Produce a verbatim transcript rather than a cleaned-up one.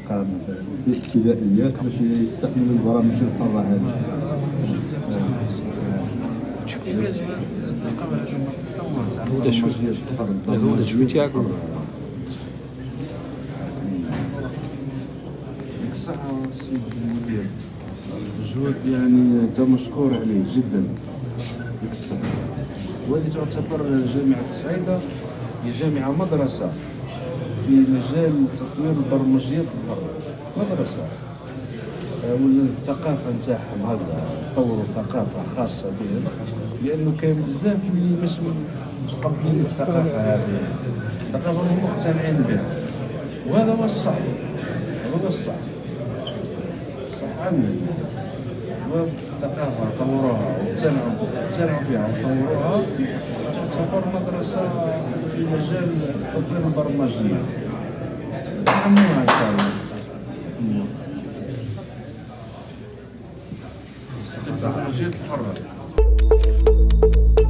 الارقام في الابتدائيات باش يستحملوا البرامج الحره هذه. هو شوي هو شوي تاعكم الصحة السيد المدير، جهود يعني انت مشكور عليه جدا. ديك الصحة، وهذه تعتبر جامعة الصعيدة هي جامعة مدرسة في مجال تطوير البرمجيات الحرة، مدرسة. والثقافة نتاعهم هكذا طوروا ثقافة خاصة بهم، لأنه كاين بزاف اللي مش متقبلين الثقافة هذه، الثقافة هم مقتنعين بها، وهذا هو الصح، هذا هو الصح. الصح عملي، والثقافة طوروها واقتنعوا اقتنعوا بها وطوروها، تعتبر مدرسة في مجال تطوير البرمجيات. نعملوها إن شاء الله. البرمجيات الحرة.